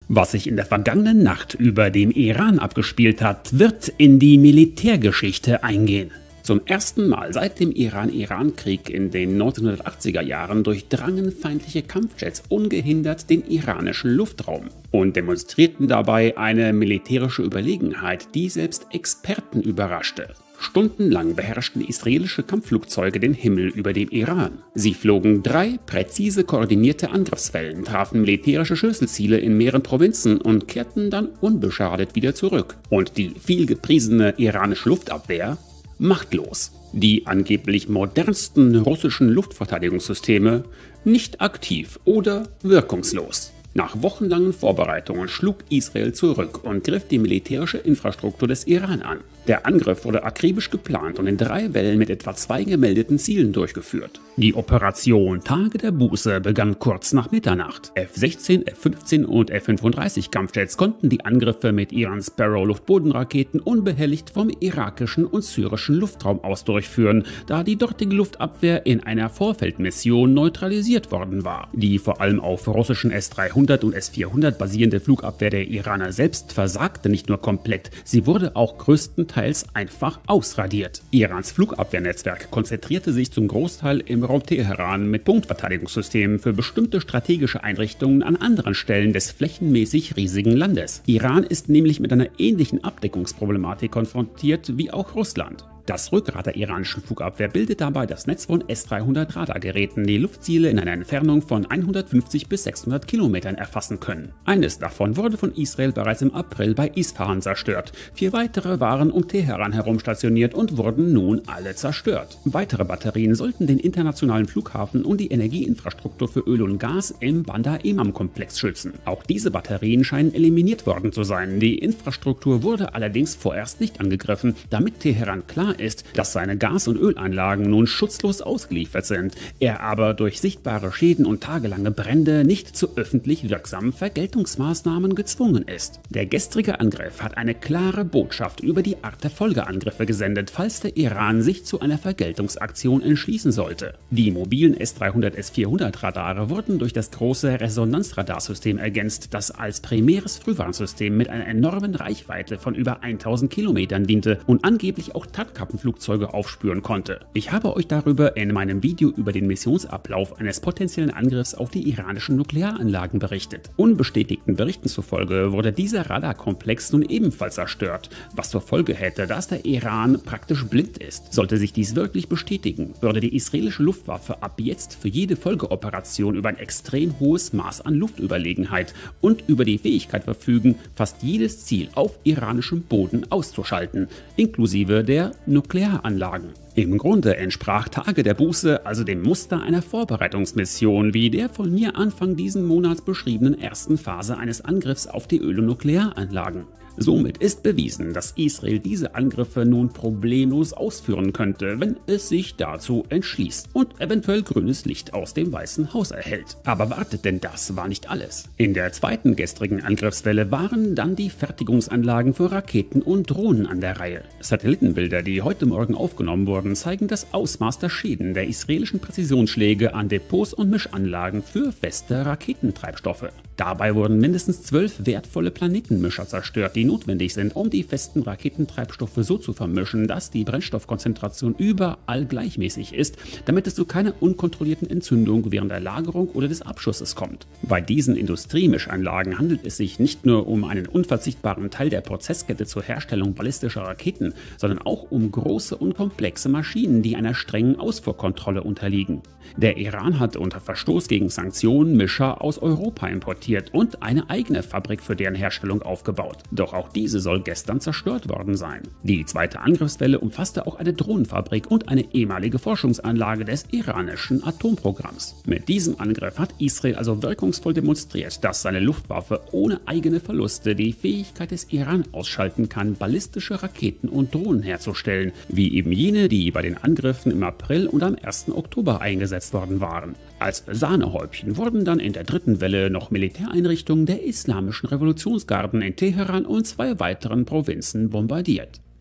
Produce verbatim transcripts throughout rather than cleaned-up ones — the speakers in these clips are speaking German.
Was sich in der vergangenen Nacht über dem Iran abgespielt hat, wird in die Militärgeschichte eingehen. Zum ersten Mal seit dem Iran-Iran-Krieg in den neunzehnhundertachtziger Jahren durchdrangen feindliche Kampfjets ungehindert den iranischen Luftraum und demonstrierten dabei eine militärische Überlegenheit, die selbst Experten überraschte. Stundenlang beherrschten israelische Kampfflugzeuge den Himmel über dem Iran. Sie flogen drei präzise koordinierte Angriffswellen, trafen militärische Schlüsselziele in mehreren Provinzen und kehrten dann unbeschadet wieder zurück. Und die vielgepriesene iranische Luftabwehr machtlos. Die angeblich modernsten russischen Luftverteidigungssysteme nicht aktiv oder wirkungslos. Nach wochenlangen Vorbereitungen schlug Israel zurück und griff die militärische Infrastruktur des Iran an. Der Angriff wurde akribisch geplant und in drei Wellen mit etwa zwei gemeldeten Zielen durchgeführt. Die Operation Tage der Buße begann kurz nach Mitternacht. F sechzehn, F fünfzehn und F fünfunddreißig Kampfjets konnten die Angriffe mit ihren Sparrow-Luftbodenraketen unbehelligt vom irakischen und syrischen Luftraum aus durchführen, da die dortige Luftabwehr in einer Vorfeldmission neutralisiert worden war. Die vor allem auf russischen S dreihundert und S vierhundert basierende Flugabwehr der Iraner selbst versagte nicht nur komplett, sie wurde auch größtenteils einfach ausradiert. Irans Flugabwehrnetzwerk konzentrierte sich zum Großteil im Raum Teheran mit Punktverteidigungssystemen für bestimmte strategische Einrichtungen an anderen Stellen des flächenmäßig riesigen Landes. Iran ist nämlich mit einer ähnlichen Abdeckungsproblematik konfrontiert wie auch Russland. Das Rückgrat der iranischen Flugabwehr bildet dabei das Netz von S dreihundert Radargeräten, die Luftziele in einer Entfernung von hundertfünfzig bis sechshundert Kilometern erfassen können. Eines davon wurde von Israel bereits im April bei Isfahan zerstört. Vier weitere waren um Teheran herum stationiert und wurden nun alle zerstört. Weitere Batterien sollten den internationalen Flughafen und die Energieinfrastruktur für Öl und Gas im Bandar-Imam-Komplex schützen. Auch diese Batterien scheinen eliminiert worden zu sein. Die Infrastruktur wurde allerdings vorerst nicht angegriffen, damit Teheran klar ist, dass seine Gas- und Ölanlagen nun schutzlos ausgeliefert sind, er aber durch sichtbare Schäden und tagelange Brände nicht zu öffentlich wirksamen Vergeltungsmaßnahmen gezwungen ist. Der gestrige Angriff hat eine klare Botschaft über die Art der Folgeangriffe gesendet, falls der Iran sich zu einer Vergeltungsaktion entschließen sollte. Die mobilen S dreihundert, S vierhundert Radare wurden durch das große Resonanzradarsystem ergänzt, das als primäres Frühwarnsystem mit einer enormen Reichweite von über tausend Kilometern diente und angeblich auch Tatkappenflugzeuge aufspüren konnte. Ich habe euch darüber in meinem Video über den Missionsablauf eines potenziellen Angriffs auf die iranischen Nuklearanlagen berichtet. Unbestätigten Berichten zufolge wurde dieser Radarkomplex nun ebenfalls zerstört, was zur Folge hätte, dass der Iran praktisch blind ist. Sollte sich dies wirklich bestätigen, würde die israelische Luftwaffe ab jetzt für jede Folgeoperation über ein extrem hohes Maß an Luftüberlegenheit und über die Fähigkeit verfügen, fast jedes Ziel auf iranischem Boden auszuschalten, inklusive der Nuklearanlagen. Im Grunde entsprach Tage der Buße also dem Muster einer Vorbereitungsmission wie der von mir Anfang diesen Monats beschriebenen ersten Phase eines Angriffs auf die Öl- und Nuklearanlagen. Somit ist bewiesen, dass Israel diese Angriffe nun problemlos ausführen könnte, wenn es sich dazu entschließt und eventuell grünes Licht aus dem Weißen Haus erhält. Aber wartet, denn das war nicht alles. In der zweiten gestrigen Angriffswelle waren dann die Fertigungsanlagen für Raketen und Drohnen an der Reihe. Satellitenbilder, die heute Morgen aufgenommen wurden, zeigen das Ausmaß der Schäden der israelischen Präzisionsschläge an Depots und Mischanlagen für feste Raketentreibstoffe. Dabei wurden mindestens zwölf wertvolle Planetenmischer zerstört, die notwendig sind, um die festen Raketentreibstoffe so zu vermischen, dass die Brennstoffkonzentration überall gleichmäßig ist, damit es zu keiner unkontrollierten Entzündung während der Lagerung oder des Abschusses kommt. Bei diesen Industriemischanlagen handelt es sich nicht nur um einen unverzichtbaren Teil der Prozesskette zur Herstellung ballistischer Raketen, sondern auch um große und komplexe Maschinen, die einer strengen Ausfuhrkontrolle unterliegen. Der Iran hat unter Verstoß gegen Sanktionen Mischer aus Europa importiert und eine eigene Fabrik für deren Herstellung aufgebaut. Doch auch diese soll gestern zerstört worden sein. Die zweite Angriffswelle umfasste auch eine Drohnenfabrik und eine ehemalige Forschungsanlage des iranischen Atomprogramms. Mit diesem Angriff hat Israel also wirkungsvoll demonstriert, dass seine Luftwaffe ohne eigene Verluste die Fähigkeit des Iran ausschalten kann, ballistische Raketen und Drohnen herzustellen, wie eben jene, die bei den Angriffen im April und am ersten Oktober eingesetzt worden waren. Als Sahnehäubchen wurden dann in der dritten Welle noch Militäreinrichtungen der Islamischen Revolutionsgarden in Teheran und zwei weiteren Provinzen bombardiert.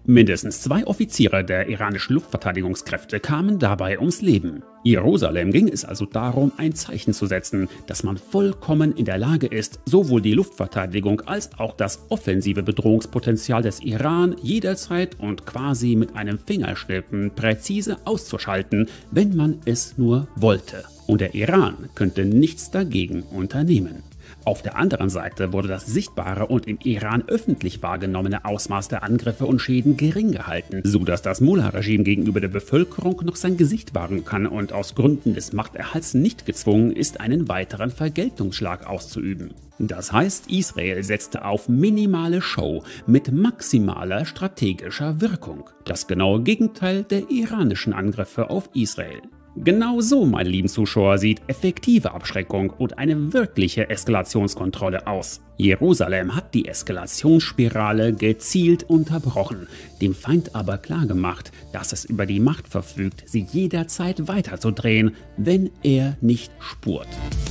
Mindestens zwei Offiziere der iranischen Luftverteidigungskräfte kamen dabei ums Leben. Jerusalem ging es also darum, ein Zeichen zu setzen, dass man vollkommen in der Lage ist, sowohl die Luftverteidigung als auch das offensive Bedrohungspotenzial des Iran jederzeit und quasi mit einem Fingerschnippen präzise auszuschalten, wenn man es nur wollte. Und der Iran könnte nichts dagegen unternehmen. Auf der anderen Seite wurde das sichtbare und im Iran öffentlich wahrgenommene Ausmaß der Angriffe und Schäden gering gehalten, sodass das Mullah-Regime gegenüber der Bevölkerung noch sein Gesicht wahren kann und aus Gründen des Machterhalts nicht gezwungen ist, einen weiteren Vergeltungsschlag auszuüben. Das heißt, Israel setzte auf minimale Show mit maximaler strategischer Wirkung. Das genaue Gegenteil der iranischen Angriffe auf Israel. Genau so, meine lieben Zuschauer, sieht effektive Abschreckung und eine wirkliche Eskalationskontrolle aus. Jerusalem hat die Eskalationsspirale gezielt unterbrochen, dem Feind aber klargemacht, dass es über die Macht verfügt, sie jederzeit weiterzudrehen, wenn er nicht spurt.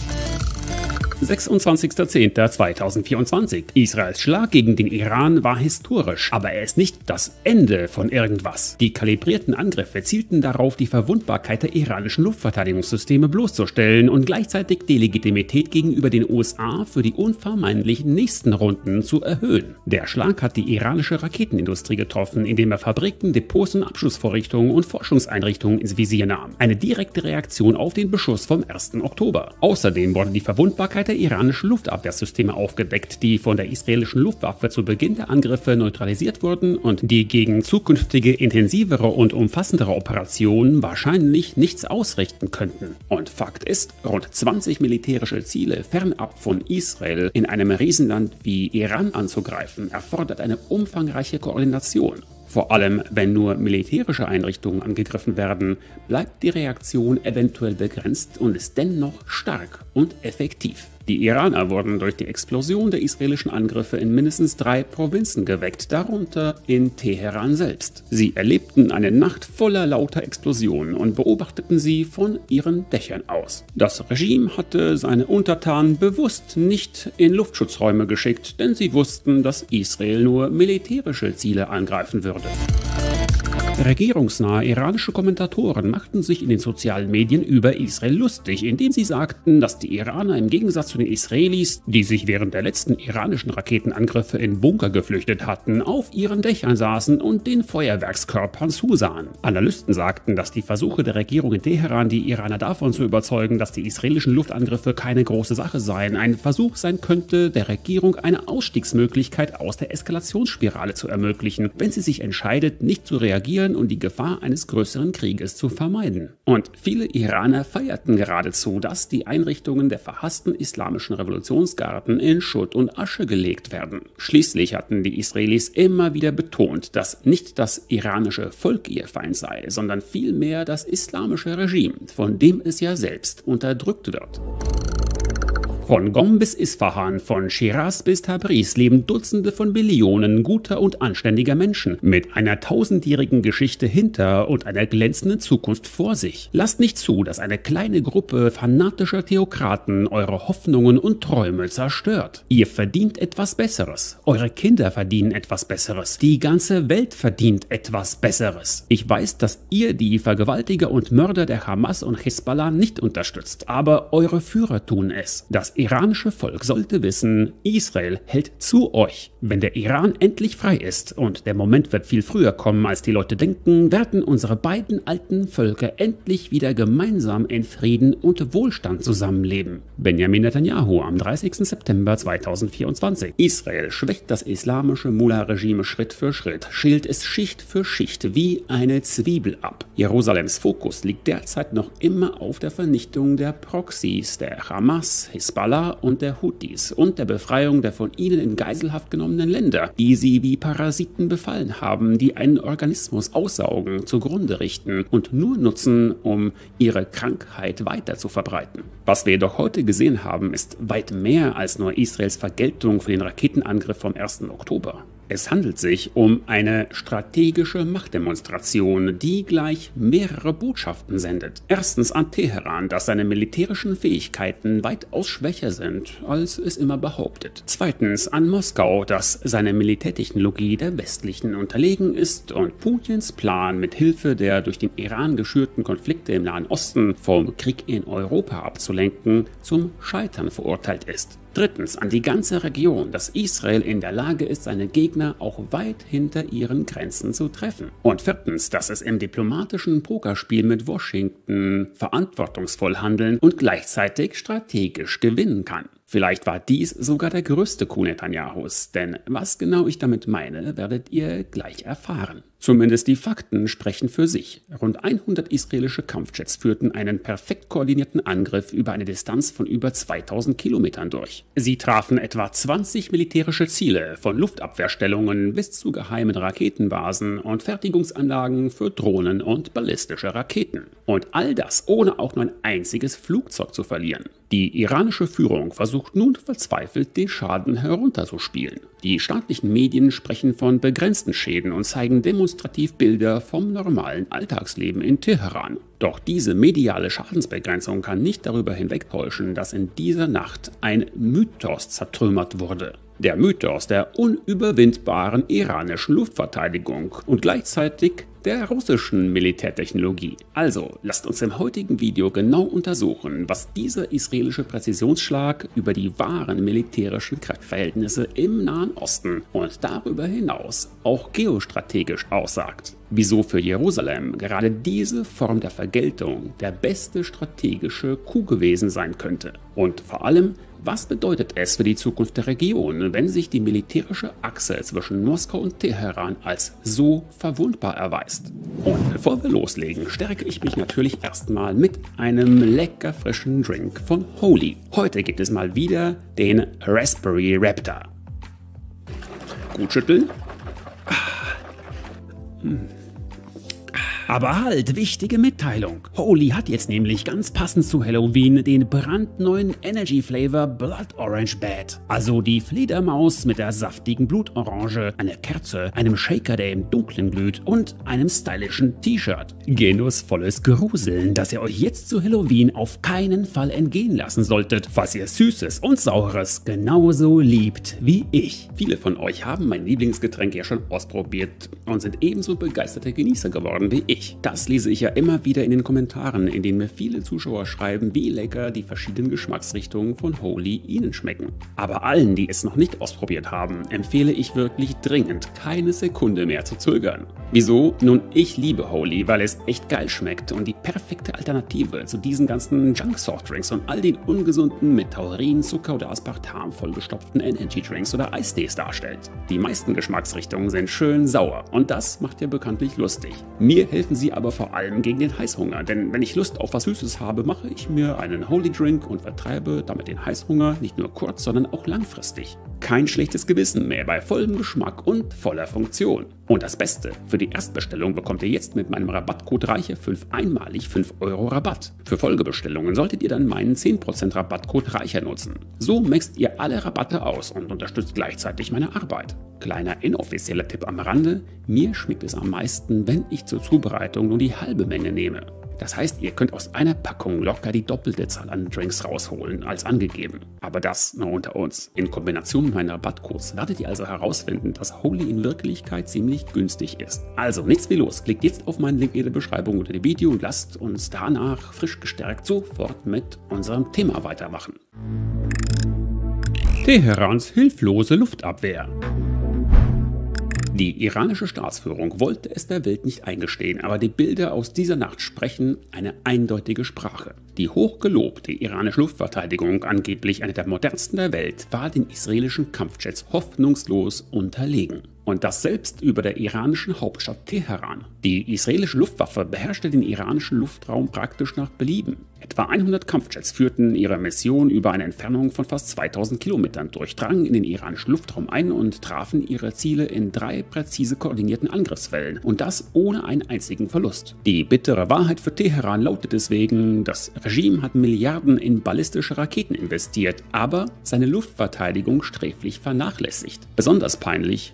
sechsundzwanzigster zehnter zweitausendvierundzwanzig. Israels Schlag gegen den Iran war historisch, aber er ist nicht das Ende von irgendwas. Die kalibrierten Angriffe zielten darauf, die Verwundbarkeit der iranischen Luftverteidigungssysteme bloßzustellen und gleichzeitig die Legitimität gegenüber den U S A für die unvermeidlichen nächsten Runden zu erhöhen. Der Schlag hat die iranische Raketenindustrie getroffen, indem er Fabriken, Depots und Abschussvorrichtungen und Forschungseinrichtungen ins Visier nahm. Eine direkte Reaktion auf den Beschuss vom ersten Oktober. Außerdem wurde die Verwundbarkeit der iranischen Luftabwehrsysteme aufgedeckt, die von der israelischen Luftwaffe zu Beginn der Angriffe neutralisiert wurden und die gegen zukünftige intensivere und umfassendere Operationen wahrscheinlich nichts ausrichten könnten. Und Fakt ist, rund zwanzig militärische Ziele fernab von Israel in einem Riesenland wie Iran anzugreifen, erfordert eine umfangreiche Koordination. Vor allem, wenn nur militärische Einrichtungen angegriffen werden, bleibt die Reaktion eventuell begrenzt und ist dennoch stark und effektiv. Die Iraner wurden durch die Explosion der israelischen Angriffe in mindestens drei Provinzen geweckt, darunter in Teheran selbst. Sie erlebten eine Nacht voller lauter Explosionen und beobachteten sie von ihren Dächern aus. Das Regime hatte seine Untertanen bewusst nicht in Luftschutzräume geschickt, denn sie wussten, dass Israel nur militärische Ziele angreifen würde. Regierungsnahe iranische Kommentatoren machten sich in den sozialen Medien über Israel lustig, indem sie sagten, dass die Iraner im Gegensatz zu den Israelis, die sich während der letzten iranischen Raketenangriffe in Bunker geflüchtet hatten, auf ihren Dächern saßen und den Feuerwerkskörpern zusahen. Analysten sagten, dass die Versuche der Regierung in Teheran, die Iraner davon zu überzeugen, dass die israelischen Luftangriffe keine große Sache seien, ein Versuch sein könnte, der Regierung eine Ausstiegsmöglichkeit aus der Eskalationsspirale zu ermöglichen, wenn sie sich entscheidet, nicht zu reagieren und die Gefahr eines größeren Krieges zu vermeiden. Und viele Iraner feierten geradezu, dass die Einrichtungen der verhassten islamischen Revolutionsgarden in Schutt und Asche gelegt werden. Schließlich hatten die Israelis immer wieder betont, dass nicht das iranische Volk ihr Feind sei, sondern vielmehr das islamische Regime, von dem es ja selbst unterdrückt wird. Von Qom bis Isfahan, von Shiraz bis Tabriz leben Dutzende von Millionen guter und anständiger Menschen mit einer tausendjährigen Geschichte hinter und einer glänzenden Zukunft vor sich. Lasst nicht zu, dass eine kleine Gruppe fanatischer Theokraten eure Hoffnungen und Träume zerstört. Ihr verdient etwas Besseres. Eure Kinder verdienen etwas Besseres. Die ganze Welt verdient etwas Besseres. Ich weiß, dass ihr die Vergewaltiger und Mörder der Hamas und Hisbollah nicht unterstützt, aber eure Führer tun es. Das iranische Volk sollte wissen, Israel hält zu euch. Wenn der Iran endlich frei ist, und der Moment wird viel früher kommen, als die Leute denken, werden unsere beiden alten Völker endlich wieder gemeinsam in Frieden und Wohlstand zusammenleben. Benjamin Netanyahu am dreißigsten September zweitausendvierundzwanzig. Israel schwächt das islamische Mullah-Regime Schritt für Schritt, schält es Schicht für Schicht wie eine Zwiebel ab. Jerusalems Fokus liegt derzeit noch immer auf der Vernichtung der Proxys, der Hamas, Hisbollah und der Houthis und der Befreiung der von ihnen in Geiselhaft genommenen Länder, die sie wie Parasiten befallen haben, die einen Organismus aussaugen, zugrunde richten und nur nutzen, um ihre Krankheit weiter zu verbreiten. Was wir jedoch heute gesehen haben, ist weit mehr als nur Israels Vergeltung für den Raketenangriff vom ersten Oktober. Es handelt sich um eine strategische Machtdemonstration, die gleich mehrere Botschaften sendet. Erstens an Teheran, dass seine militärischen Fähigkeiten weitaus schwächer sind, als es immer behauptet. Zweitens an Moskau, dass seine Militärtechnologie der westlichen unterlegen ist und Putins Plan, mit Hilfe der durch den Iran geschürten Konflikte im Nahen Osten vom Krieg in Europa abzulenken, zum Scheitern verurteilt ist. Drittens an die ganze Region, dass Israel in der Lage ist, seine Gegner auch weit hinter ihren Grenzen zu treffen. Und viertens, dass es im diplomatischen Pokerspiel mit Washington verantwortungsvoll handeln und gleichzeitig strategisch gewinnen kann. Vielleicht war dies sogar der größte Coup Netanyahus, denn was genau ich damit meine, werdet ihr gleich erfahren. Zumindest die Fakten sprechen für sich. Rund hundert israelische Kampfjets führten einen perfekt koordinierten Angriff über eine Distanz von über zweitausend Kilometern durch. Sie trafen etwa zwanzig militärische Ziele, von Luftabwehrstellungen bis zu geheimen Raketenbasen und Fertigungsanlagen für Drohnen und ballistische Raketen. Und all das ohne auch nur ein einziges Flugzeug zu verlieren. Die iranische Führung versucht nun verzweifelt, den Schaden herunterzuspielen. Die staatlichen Medien sprechen von begrenzten Schäden und zeigen demonstrativ Bilder vom normalen Alltagsleben in Teheran. Doch diese mediale Schadensbegrenzung kann nicht darüber hinwegtäuschen, dass in dieser Nacht ein Mythos zertrümmert wurde. Der Mythos der unüberwindbaren iranischen Luftverteidigung und gleichzeitig der russischen Militärtechnologie. Also lasst uns im heutigen Video genau untersuchen, was dieser israelische Präzisionsschlag über die wahren militärischen Kraftverhältnisse im Nahen Osten und darüber hinaus auch geostrategisch aussagt. Wieso für Jerusalem gerade diese Form der Vergeltung der beste strategische Coup gewesen sein könnte. Und vor allem, was bedeutet es für die Zukunft der Region, wenn sich die militärische Achse zwischen Moskau und Teheran als so verwundbar erweist? Und bevor wir loslegen, stärke ich mich natürlich erstmal mit einem lecker frischen Drink von Holy. Heute gibt es mal wieder den Raspberry Raptor. Gut schütteln. Hm. Aber halt, wichtige Mitteilung. Holy hat jetzt nämlich ganz passend zu Halloween den brandneuen Energy Flavor Blood Orange Bat. Also die Fledermaus mit der saftigen Blutorange, einer Kerze, einem Shaker, der im Dunkeln glüht und einem stylischen T-Shirt. Genussvolles Gruseln, das ihr euch jetzt zu Halloween auf keinen Fall entgehen lassen solltet, falls ihr Süßes und Saures genauso liebt wie ich. Viele von euch haben mein Lieblingsgetränk ja schon ausprobiert und sind ebenso begeisterte Genießer geworden wie ich. Das lese ich ja immer wieder in den Kommentaren, in denen mir viele Zuschauer schreiben, wie lecker die verschiedenen Geschmacksrichtungen von Holy ihnen schmecken. Aber allen, die es noch nicht ausprobiert haben, empfehle ich wirklich dringend, keine Sekunde mehr zu zögern. Wieso? Nun, ich liebe Holy, weil es echt geil schmeckt und die perfekte Alternative zu diesen ganzen Junk-Softdrinks und all den ungesunden mit Taurin, Zucker oder Aspartam vollgestopften Energy-Drinks oder Eistees darstellt. Die meisten Geschmacksrichtungen sind schön sauer und das macht ja bekanntlich lustig. Mir helfen sie aber vor allem gegen den Heißhunger, denn wenn ich Lust auf was Süßes habe, mache ich mir einen Holy Drink und vertreibe damit den Heißhunger nicht nur kurz, sondern auch langfristig. Kein schlechtes Gewissen mehr bei vollem Geschmack und voller Funktion. Und das Beste, für die Erstbestellung bekommt ihr jetzt mit meinem Rabattcode Reiche fünf einmalig fünf Euro Rabatt. Für Folgebestellungen solltet ihr dann meinen zehn Prozent Rabattcode Reicher nutzen. So maxt ihr alle Rabatte aus und unterstützt gleichzeitig meine Arbeit. Kleiner inoffizieller Tipp am Rande, mir schmeckt es am meisten, wenn ich zur Zubereitung nur die halbe Menge nehme. Das heißt, ihr könnt aus einer Packung locker die doppelte Zahl an Drinks rausholen, als angegeben. Aber das nur unter uns. In Kombination mit meinen Rabattcodes werdet ihr also herausfinden, dass Holy in Wirklichkeit ziemlich günstig ist. Also nichts wie los, klickt jetzt auf meinen Link in der Beschreibung unter dem Video und lasst uns danach frisch gestärkt sofort mit unserem Thema weitermachen. Teherans hilflose Luftabwehr. Die iranische Staatsführung wollte es der Welt nicht eingestehen, aber die Bilder aus dieser Nacht sprechen eine eindeutige Sprache. Die hochgelobte iranische Luftverteidigung, angeblich eine der modernsten der Welt, war den israelischen Kampfjets hoffnungslos unterlegen. Und das selbst über der iranischen Hauptstadt Teheran. Die israelische Luftwaffe beherrschte den iranischen Luftraum praktisch nach Belieben. Etwa hundert Kampfjets führten ihre Mission über eine Entfernung von fast zweitausend Kilometern, durchdrangen in den iranischen Luftraum ein und trafen ihre Ziele in drei präzise koordinierten Angriffswellen. Und das ohne einen einzigen Verlust. Die bittere Wahrheit für Teheran lautet deswegen, das Regime hat Milliarden in ballistische Raketen investiert, aber seine Luftverteidigung sträflich vernachlässigt. Besonders peinlich, nach Angaben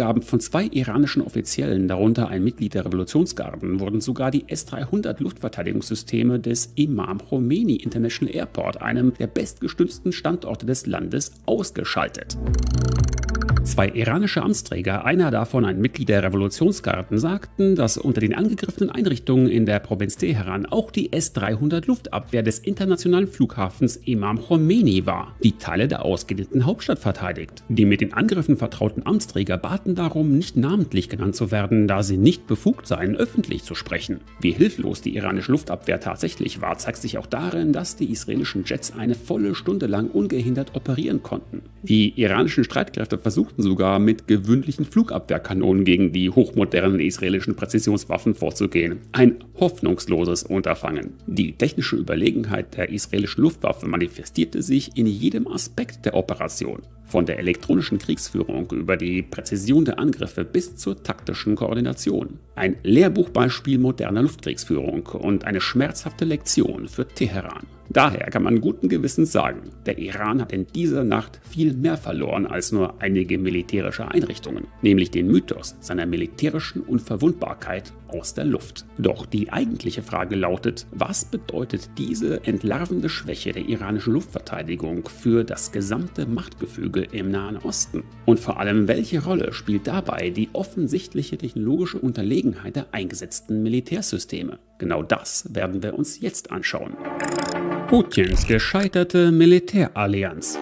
Angaben von zwei iranischen Offiziellen, darunter ein Mitglied der Revolutionsgarden, wurden sogar die S dreihundert Luftverteidigungssysteme des Imam Khomeini International Airport, einem der bestgestützten Standorte des Landes, ausgeschaltet. Zwei iranische Amtsträger, einer davon ein Mitglied der Revolutionsgarden, sagten, dass unter den angegriffenen Einrichtungen in der Provinz Teheran auch die S dreihundert Luftabwehr des internationalen Flughafens Imam Khomeini war, die Teile der ausgedehnten Hauptstadt verteidigt. Die mit den Angriffen vertrauten Amtsträger baten darum, nicht namentlich genannt zu werden, da sie nicht befugt seien, öffentlich zu sprechen. Wie hilflos die iranische Luftabwehr tatsächlich war, zeigt sich auch darin, dass die israelischen Jets eine volle Stunde lang ungehindert operieren konnten. Die iranischen Streitkräfte versuchten sogar mit gewöhnlichen Flugabwehrkanonen gegen die hochmodernen israelischen Präzisionswaffen vorzugehen. Ein hoffnungsloses Unterfangen. Die technische Überlegenheit der israelischen Luftwaffe manifestierte sich in jedem Aspekt der Operation. Von der elektronischen Kriegsführung über die Präzision der Angriffe bis zur taktischen Koordination. Ein Lehrbuchbeispiel moderner Luftkriegsführung und eine schmerzhafte Lektion für Teheran. Daher kann man guten Gewissens sagen, der Iran hat in dieser Nacht viel mehr verloren als nur einige militärische Einrichtungen, nämlich den Mythos seiner militärischen Unverwundbarkeit aus der Luft. Doch die eigentliche Frage lautet, was bedeutet diese entlarvende Schwäche der iranischen Luftverteidigung für das gesamte Machtgefüge im Nahen Osten? Und vor allem, welche Rolle spielt dabei die offensichtliche technologische Unterlegenheit der eingesetzten Militärsysteme? Genau das werden wir uns jetzt anschauen. Putins gescheiterte Militärallianz.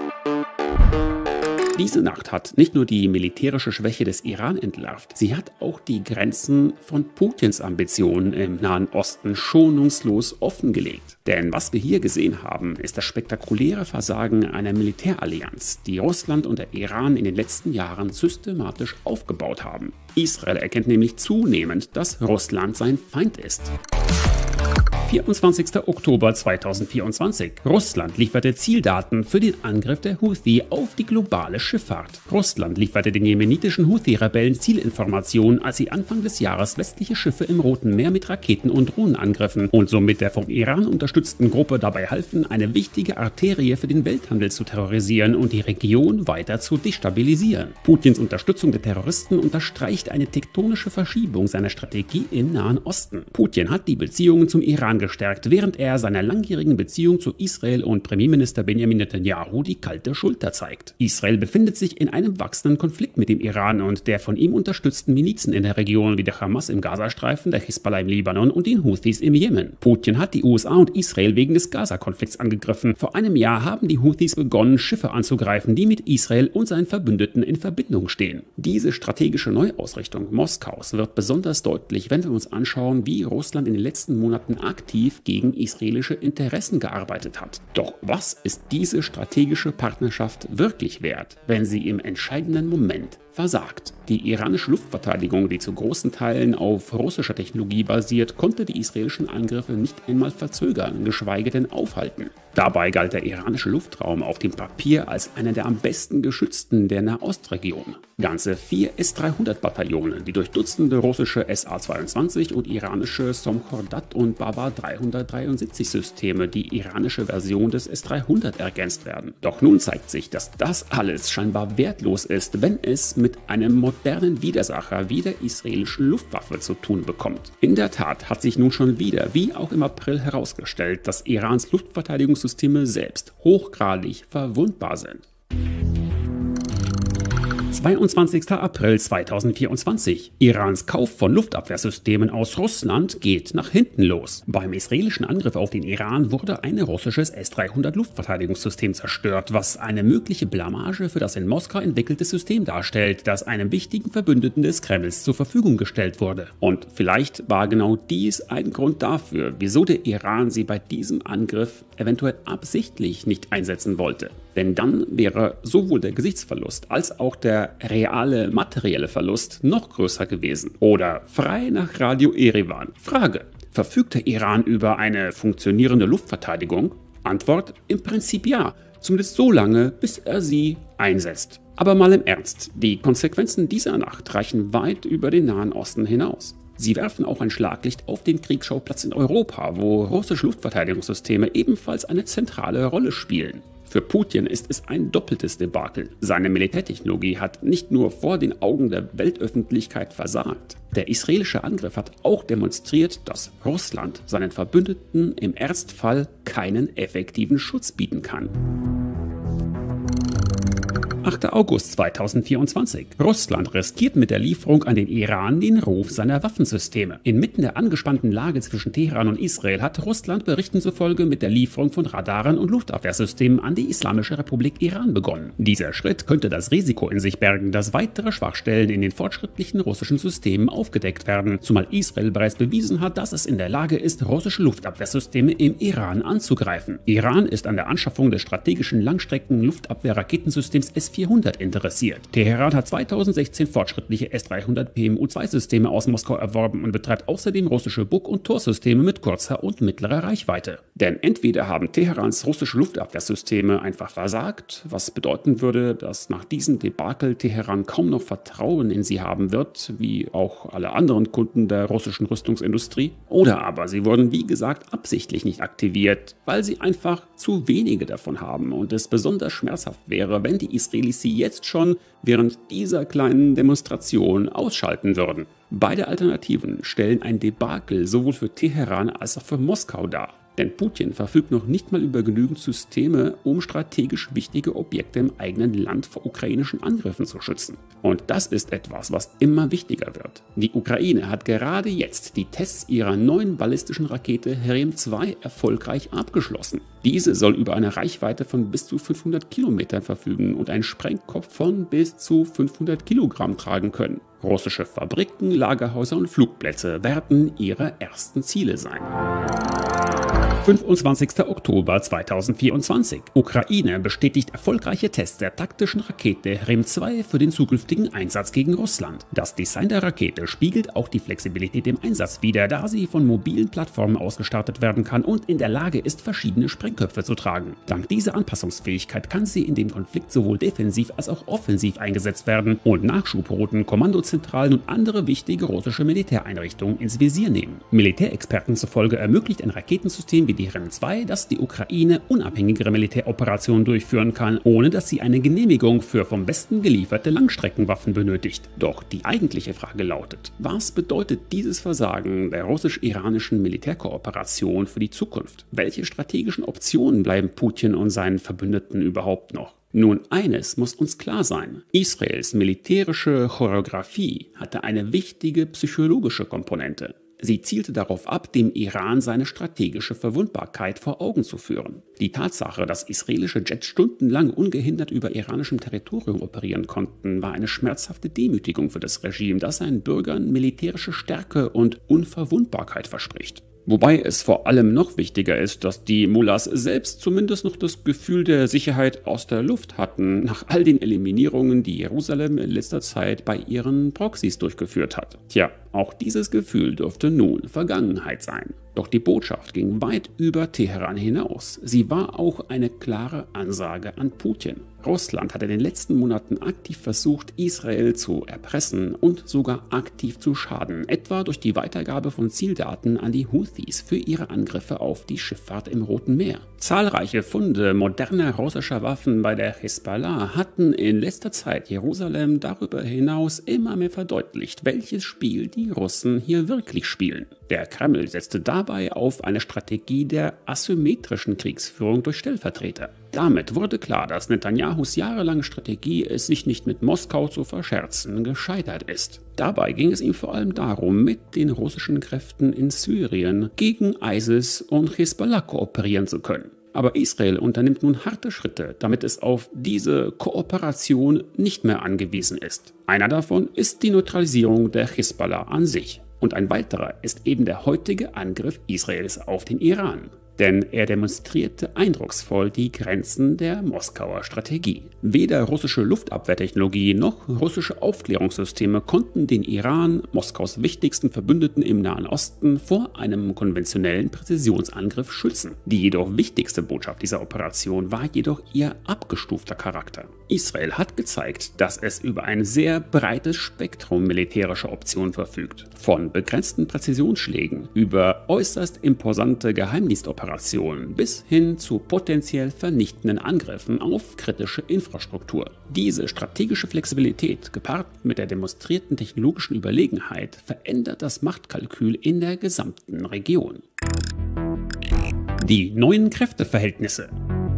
Diese Nacht hat nicht nur die militärische Schwäche des Iran entlarvt, sie hat auch die Grenzen von Putins Ambitionen im Nahen Osten schonungslos offengelegt. Denn was wir hier gesehen haben, ist das spektakuläre Versagen einer Militärallianz, die Russland und der Iran in den letzten Jahren systematisch aufgebaut haben. Israel erkennt nämlich zunehmend, dass Russland sein Feind ist. vierundzwanzigster Oktober zweitausendvierundzwanzig. Russland lieferte Zieldaten für den Angriff der Houthi auf die globale Schifffahrt. Russland lieferte den jemenitischen Houthi-Rebellen Zielinformationen, als sie Anfang des Jahres westliche Schiffe im Roten Meer mit Raketen und Drohnen angriffen und somit der vom Iran unterstützten Gruppe dabei halfen, eine wichtige Arterie für den Welthandel zu terrorisieren und die Region weiter zu destabilisieren. Putins Unterstützung der Terroristen unterstreicht eine tektonische Verschiebung seiner Strategie im Nahen Osten. Putin hat die Beziehungen zum Iran gestärkt, während er seiner langjährigen Beziehung zu Israel und Premierminister Benjamin Netanyahu die kalte Schulter zeigt. Israel befindet sich in einem wachsenden Konflikt mit dem Iran und der von ihm unterstützten Milizen in der Region wie der Hamas im Gazastreifen, der Hisbollah im Libanon und den Houthis im Jemen. Putin hat die U S A und Israel wegen des Gaza-Konflikts angegriffen. Vor einem Jahr haben die Houthis begonnen, Schiffe anzugreifen, die mit Israel und seinen Verbündeten in Verbindung stehen. Diese strategische Neuausrichtung Moskaus wird besonders deutlich, wenn wir uns anschauen, wie Russland in den letzten Monaten aktiv gegen israelische Interessen gearbeitet hat. Doch was ist diese strategische Partnerschaft wirklich wert, wenn sie im entscheidenden Moment versagt? Die iranische Luftverteidigung, die zu großen Teilen auf russischer Technologie basiert, konnte die israelischen Angriffe nicht einmal verzögern, geschweige denn aufhalten. Dabei galt der iranische Luftraum auf dem Papier als einer der am besten geschützten der Nahostregion. Ganze vier S dreihundert Bataillone, die durch Dutzende russische S A zweiundzwanzig und iranische Somkhordat und Bavar dreihundertdreiundsiebzig Systeme, die iranische Version des S dreihundert ergänzt werden. Doch nun zeigt sich, dass das alles scheinbar wertlos ist, wenn es mit einem modernen Widersacher wie der israelischen Luftwaffe zu tun bekommt. In der Tat hat sich nun schon wieder, wie auch im April herausgestellt, dass Irans Luftverteidigungssysteme selbst hochgradig verwundbar sind. zweiundzwanzigster April zweitausendvierundzwanzig. Irans Kauf von Luftabwehrsystemen aus Russland geht nach hinten los. Beim israelischen Angriff auf den Iran wurde ein russisches S dreihundert Luftverteidigungssystem zerstört, was eine mögliche Blamage für das in Moskau entwickelte System darstellt, das einem wichtigen Verbündeten des Kremls zur Verfügung gestellt wurde. Und vielleicht war genau dies ein Grund dafür, wieso der Iran sie bei diesem Angriff eventuell absichtlich nicht einsetzen wollte. Denn dann wäre sowohl der Gesichtsverlust als auch der reale materielle Verlust noch größer gewesen. Oder frei nach Radio Erivan. Frage: Verfügt der Iran über eine funktionierende Luftverteidigung? Antwort: Im Prinzip ja. Zumindest so lange, bis er sie einsetzt. Aber mal im Ernst, die Konsequenzen dieser Nacht reichen weit über den Nahen Osten hinaus. Sie werfen auch ein Schlaglicht auf den Kriegsschauplatz in Europa, wo russische Luftverteidigungssysteme ebenfalls eine zentrale Rolle spielen. Für Putin ist es ein doppeltes Debakel. Seine Militärtechnologie hat nicht nur vor den Augen der Weltöffentlichkeit versagt. Der israelische Angriff hat auch demonstriert, dass Russland seinen Verbündeten im Ernstfall keinen effektiven Schutz bieten kann. achter August zweitausendvierundzwanzig. Russland riskiert mit der Lieferung an den Iran den Ruf seiner Waffensysteme. Inmitten der angespannten Lage zwischen Teheran und Israel hat Russland Berichten zufolge mit der Lieferung von Radaren und Luftabwehrsystemen an die Islamische Republik Iran begonnen. Dieser Schritt könnte das Risiko in sich bergen, dass weitere Schwachstellen in den fortschrittlichen russischen Systemen aufgedeckt werden, zumal Israel bereits bewiesen hat, dass es in der Lage ist, russische Luftabwehrsysteme im Iran anzugreifen. Iran ist an der Anschaffung des strategischen Langstrecken-Luftabwehr-Raketensystems S vierhundert interessiert. Teheran hat zweitausendsechzehn fortschrittliche S dreihundert P M U zwei Systeme aus Moskau erworben und betreibt außerdem russische Buk- und Torsysteme mit kurzer und mittlerer Reichweite. Denn entweder haben Teherans russische Luftabwehrsysteme einfach versagt, was bedeuten würde, dass nach diesem Debakel Teheran kaum noch Vertrauen in sie haben wird, wie auch alle anderen Kunden der russischen Rüstungsindustrie, oder aber sie wurden wie gesagt absichtlich nicht aktiviert, weil sie einfach zu wenige davon haben und es besonders schmerzhaft wäre, wenn die Israelis sie jetzt schon während dieser kleinen Demonstration ausschalten würden. Beide Alternativen stellen ein Debakel sowohl für Teheran als auch für Moskau dar. Denn Putin verfügt noch nicht mal über genügend Systeme, um strategisch wichtige Objekte im eigenen Land vor ukrainischen Angriffen zu schützen. Und das ist etwas, was immer wichtiger wird. Die Ukraine hat gerade jetzt die Tests ihrer neuen ballistischen Rakete Herem zwei erfolgreich abgeschlossen. Diese soll über eine Reichweite von bis zu fünfhundert Kilometern verfügen und einen Sprengkopf von bis zu fünfhundert Kilogramm tragen können. Russische Fabriken, Lagerhäuser und Flugplätze werden ihre ersten Ziele sein. fünfundzwanzigster Oktober zweitausendvierundzwanzig. Ukraine bestätigt erfolgreiche Tests der taktischen Rakete Herem zwei für den zukünftigen Einsatz gegen Russland. Das Design der Rakete spiegelt auch die Flexibilität im Einsatz wider, da sie von mobilen Plattformen ausgestartet werden kann und in der Lage ist, verschiedene Sprengköpfe zu tragen. Dank dieser Anpassungsfähigkeit kann sie in dem Konflikt sowohl defensiv als auch offensiv eingesetzt werden und Nachschubrouten, Kommandozentralen und andere wichtige russische Militäreinrichtungen ins Visier nehmen. Militärexperten zufolge ermöglicht ein Raketensystem wie die Herem zwei, dass die Ukraine unabhängigere Militäroperationen durchführen kann, ohne dass sie eine Genehmigung für vom Westen gelieferte Langstreckenwaffen benötigt. Doch die eigentliche Frage lautet: Was bedeutet dieses Versagen der russisch-iranischen Militärkooperation für die Zukunft? Welche strategischen Optionen bleiben Putin und seinen Verbündeten überhaupt noch? Nun, eines muss uns klar sein: Israels militärische Choreografie hatte eine wichtige psychologische Komponente. Sie zielte darauf ab, dem Iran seine strategische Verwundbarkeit vor Augen zu führen. Die Tatsache, dass israelische Jets stundenlang ungehindert über iranischem Territorium operieren konnten, war eine schmerzhafte Demütigung für das Regime, das seinen Bürgern militärische Stärke und Unverwundbarkeit verspricht. Wobei es vor allem noch wichtiger ist, dass die Mullahs selbst zumindest noch das Gefühl der Sicherheit aus der Luft hatten, nach all den Eliminierungen, die Jerusalem in letzter Zeit bei ihren Proxys durchgeführt hat. Tja, auch dieses Gefühl dürfte nun Vergangenheit sein. Doch die Botschaft ging weit über Teheran hinaus. Sie war auch eine klare Ansage an Putin. Russland hat in den letzten Monaten aktiv versucht, Israel zu erpressen und sogar aktiv zu schaden, etwa durch die Weitergabe von Zieldaten an die Houthis für ihre Angriffe auf die Schifffahrt im Roten Meer. Zahlreiche Funde moderner russischer Waffen bei der Hisbollah hatten in letzter Zeit Jerusalem darüber hinaus immer mehr verdeutlicht, welches Spiel die Russen hier wirklich spielen. Der Kreml setzte dabei auf eine Strategie der asymmetrischen Kriegsführung durch Stellvertreter. Damit wurde klar, dass Netanyahus jahrelange Strategie, es sich nicht mit Moskau zu verscherzen, gescheitert ist. Dabei ging es ihm vor allem darum, mit den russischen Kräften in Syrien gegen ISIS und Hisbollah kooperieren zu können. Aber Israel unternimmt nun harte Schritte, damit es auf diese Kooperation nicht mehr angewiesen ist. Einer davon ist die Neutralisierung der Hisbollah an sich. Und ein weiterer ist eben der heutige Angriff Israels auf den Iran. Denn er demonstrierte eindrucksvoll die Grenzen der Moskauer Strategie. Weder russische Luftabwehrtechnologie noch russische Aufklärungssysteme konnten den Iran, Moskaus wichtigsten Verbündeten im Nahen Osten, vor einem konventionellen Präzisionsangriff schützen. Die jedoch wichtigste Botschaft dieser Operation war jedoch ihr abgestufter Charakter. Israel hat gezeigt, dass es über ein sehr breites Spektrum militärischer Optionen verfügt. Von begrenzten Präzisionsschlägen über äußerst imposante Geheimdienstoperationen bis hin zu potenziell vernichtenden Angriffen auf kritische Infrastruktur. Diese strategische Flexibilität, gepaart mit der demonstrierten technologischen Überlegenheit, verändert das Machtkalkül in der gesamten Region. Die neuen Kräfteverhältnisse.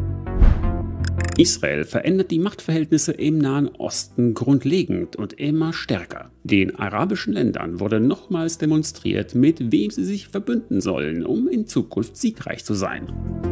Israel verändert die Machtverhältnisse im Nahen Osten grundlegend und immer stärker. Den arabischen Ländern wurde nochmals demonstriert, mit wem sie sich verbünden sollen, um in Zukunft siegreich zu sein.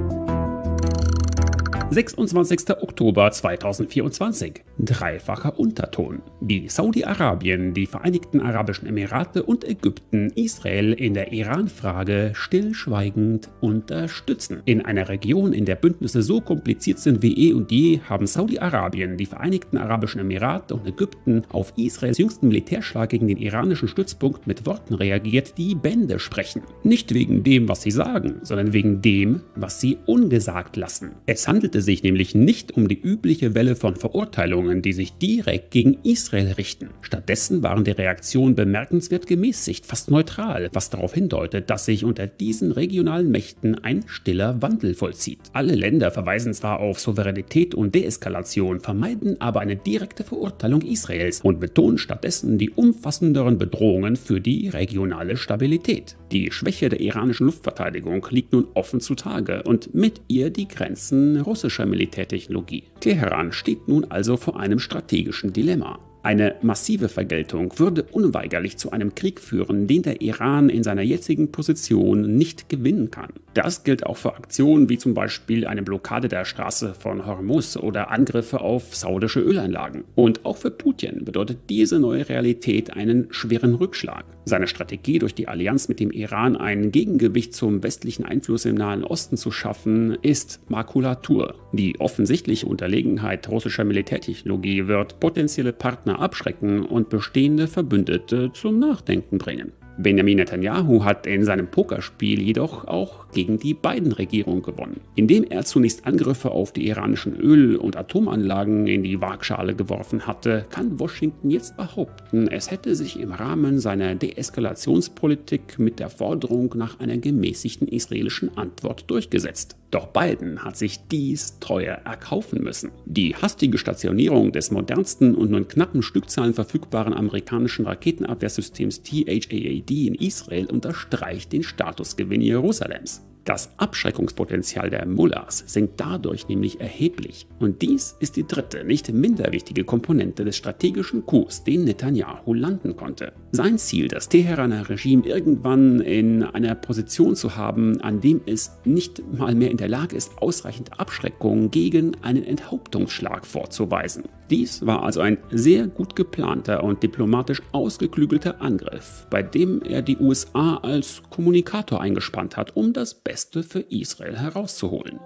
sechsundzwanzigster Oktober zweitausendvierundzwanzig. Dreifacher Unterton. Wie Saudi-Arabien, die Vereinigten Arabischen Emirate und Ägypten Israel in der Iran-Frage stillschweigend unterstützen. In einer Region, in der Bündnisse so kompliziert sind wie eh und je, haben Saudi-Arabien, die Vereinigten Arabischen Emirate und Ägypten auf Israels jüngsten Militärschlag gegen den iranischen Stützpunkt mit Worten reagiert, die Bände sprechen. Nicht wegen dem, was sie sagen, sondern wegen dem, was sie ungesagt lassen. Es handelte sich nämlich nicht um die übliche Welle von Verurteilungen, die sich direkt gegen Israel richten. Stattdessen waren die Reaktionen bemerkenswert gemäßigt, fast neutral, was darauf hindeutet, dass sich unter diesen regionalen Mächten ein stiller Wandel vollzieht. Alle Länder verweisen zwar auf Souveränität und Deeskalation, vermeiden aber eine direkte Verurteilung Israels und betonen stattdessen die umfassenderen Bedrohungen für die regionale Stabilität. Die Schwäche der iranischen Luftverteidigung liegt nun offen zutage und mit ihr die Grenzen russischer Militärtechnologie. Teheran steht nun also vor einem strategischen Dilemma. Eine massive Vergeltung würde unweigerlich zu einem Krieg führen, den der Iran in seiner jetzigen Position nicht gewinnen kann. Das gilt auch für Aktionen wie zum Beispiel eine Blockade der Straße von Hormuz oder Angriffe auf saudische Öleinlagen. Und auch für Putin bedeutet diese neue Realität einen schweren Rückschlag. Seine Strategie, durch die Allianz mit dem Iran ein Gegengewicht zum westlichen Einfluss im Nahen Osten zu schaffen, ist Makulatur. Die offensichtliche Unterlegenheit russischer Militärtechnologie wird potenzielle Partner abschrecken und bestehende Verbündete zum Nachdenken bringen. Benjamin Netanyahu hat in seinem Pokerspiel jedoch auch gegen die Biden-Regierung gewonnen. Indem er zunächst Angriffe auf die iranischen Öl- und Atomanlagen in die Waagschale geworfen hatte, kann Washington jetzt behaupten, es hätte sich im Rahmen seiner Deeskalationspolitik mit der Forderung nach einer gemäßigten israelischen Antwort durchgesetzt. Doch Biden hat sich dies teuer erkaufen müssen. Die hastige Stationierung des modernsten und nur in knappen Stückzahlen verfügbaren amerikanischen Raketenabwehrsystems T H A A D in Israel unterstreicht den Statusgewinn Jerusalems. Das Abschreckungspotenzial der Mullahs sinkt dadurch nämlich erheblich. Und dies ist die dritte, nicht minder wichtige Komponente des strategischen Coups, den Netanyahu landen konnte. Sein Ziel, das Teheraner Regime irgendwann in einer Position zu haben, an dem es nicht mal mehr in der Lage ist, ausreichend Abschreckung gegen einen Enthauptungsschlag vorzuweisen. Dies war also ein sehr gut geplanter und diplomatisch ausgeklügelter Angriff, bei dem er die U S A als Kommunikator eingespannt hat, um das Beste für Israel herauszuholen.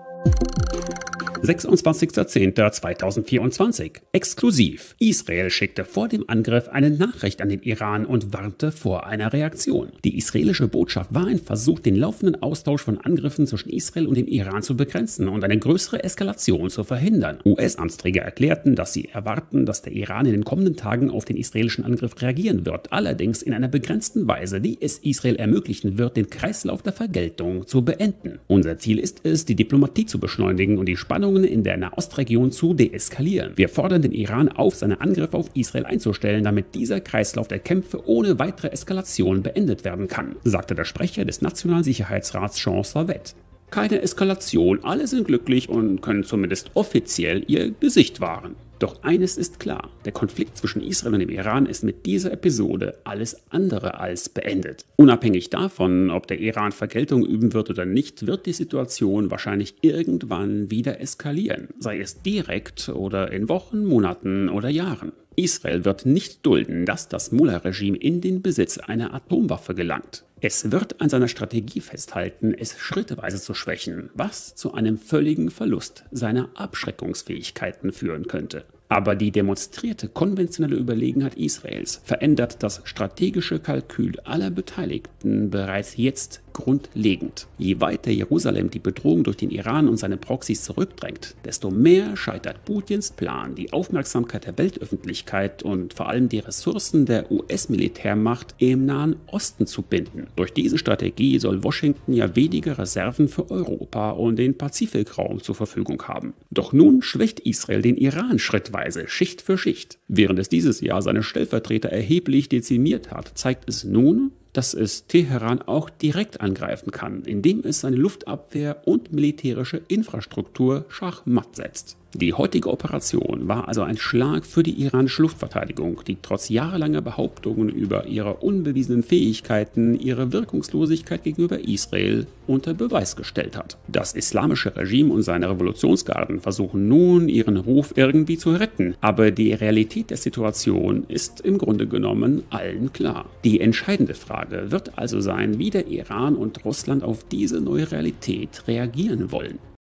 sechsundzwanzigster zehnter zweitausendvierundzwanzig. Exklusiv. Israel schickte vor dem Angriff eine Nachricht an den Iran und warnte vor einer Reaktion. Die israelische Botschaft war ein Versuch, den laufenden Austausch von Angriffen zwischen Israel und dem Iran zu begrenzen und eine größere Eskalation zu verhindern. U S-Amtsträger erklärten, dass sie erwarten, dass der Iran in den kommenden Tagen auf den israelischen Angriff reagieren wird, allerdings in einer begrenzten Weise, die es Israel ermöglichen wird, den Kreislauf der Vergeltung zu beenden. Unser Ziel ist es, die Diplomatie zu beschleunigen und die Spannung in der Nahostregion zu deeskalieren. Wir fordern den Iran auf, seine Angriffe auf Israel einzustellen, damit dieser Kreislauf der Kämpfe ohne weitere Eskalation beendet werden kann, sagte der Sprecher des Nationalen Sicherheitsrats Jean Servet. Keine Eskalation, alle sind glücklich und können zumindest offiziell ihr Gesicht wahren. Doch eines ist klar, der Konflikt zwischen Israel und dem Iran ist mit dieser Episode alles andere als beendet. Unabhängig davon, ob der Iran Vergeltung üben wird oder nicht, wird die Situation wahrscheinlich irgendwann wieder eskalieren, sei es direkt oder in Wochen, Monaten oder Jahren. Israel wird nicht dulden, dass das Mullah-Regime in den Besitz einer Atomwaffe gelangt. Es wird an seiner Strategie festhalten, es schrittweise zu schwächen, was zu einem völligen Verlust seiner Abschreckungsfähigkeiten führen könnte. Aber die demonstrierte konventionelle Überlegenheit Israels verändert das strategische Kalkül aller Beteiligten bereits jetzt grundlegend. Je weiter Jerusalem die Bedrohung durch den Iran und seine Proxys zurückdrängt, desto mehr scheitert Putins Plan, die Aufmerksamkeit der Weltöffentlichkeit und vor allem die Ressourcen der U S-Militärmacht im Nahen Osten zu binden. Durch diese Strategie soll Washington ja weniger Reserven für Europa und den Pazifikraum zur Verfügung haben. Doch nun schwächt Israel den Iran schrittweise, Schicht für Schicht. Während es dieses Jahr seine Stellvertreter erheblich dezimiert hat, zeigt es nun, dass es Teheran auch direkt angreifen kann, indem es seine Luftabwehr und militärische Infrastruktur schachmatt setzt. Die heutige Operation war also ein Schlag für die iranische Luftverteidigung, die trotz jahrelanger Behauptungen über ihre unbewiesenen Fähigkeiten ihre Wirkungslosigkeit gegenüber Israel unter Beweis gestellt hat. Das islamische Regime und seine Revolutionsgarden versuchen nun, ihren Ruf irgendwie zu retten, aber die Realität der Situation ist im Grunde genommen allen klar. Die entscheidende Frage wird also sein, wie der Iran und Russland auf diese neue Realität reagieren wollen.